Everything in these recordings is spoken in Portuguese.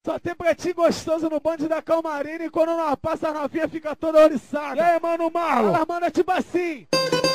Só tem pretinho gostoso no bonde da Calmarina e quando nós passa a novinha fica toda oriçada. E aí, mano, Marlon? Ela manda tipo assim.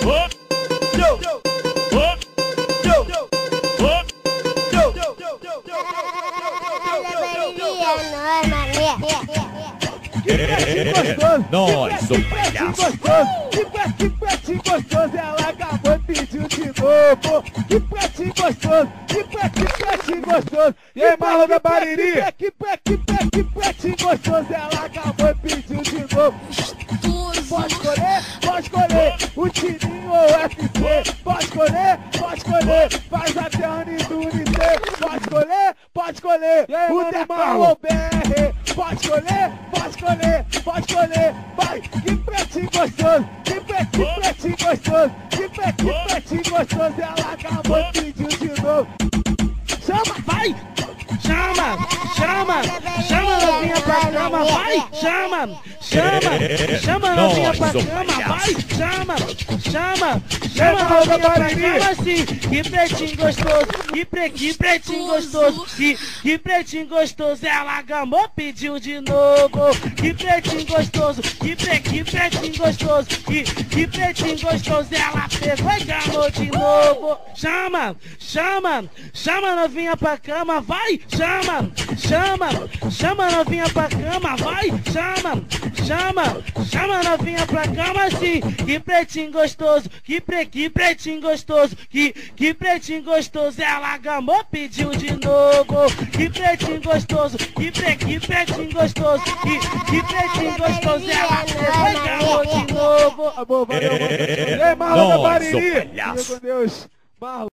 Nós, o palhaço. Que pretinho gostoso, ela acabou e pediu de novo. Que pretinho gostoso, que pretinho gostoso. E aí, Marlon da Bariri? Que pretinho gostoso, ela acabou e pediu de novo. Pode escolher, o timinho ou o UFC. Pode escolher, faz até a Unidunité. Pode escolher, o Decão ou BR. Pode escolher, vai. Que pretinho gostoso, que pretinho gostoso. Que pretinho gostoso, ela acabou e pediu de novo. Chama, vai! Chama novinha pra cama, vai! Chama novinha pra cama, vai! Chama novinha pra cama assim! Que pretinho gostoso, que pretinho gostoso, que pretinho gostoso, ela gamou, pediu de novo! Que pretinho gostoso, que pretinho gostoso, que pretinho gostoso, ela pegou e gamou de novo! Chama novinha pra cama, vai! Chama novinha pra cama, vai! Chama novinha pra cama assim! Que pretinho gostoso, que pretinho gostoso, que pretinho gostoso, ela gamou, pediu de novo! Que pretinho gostoso, que pretinho gostoso, que pretinho gostoso, ela pegou e gamou de novo! Valeu, valeu, Marlon da Bariri! Fica com Deus, Marlon.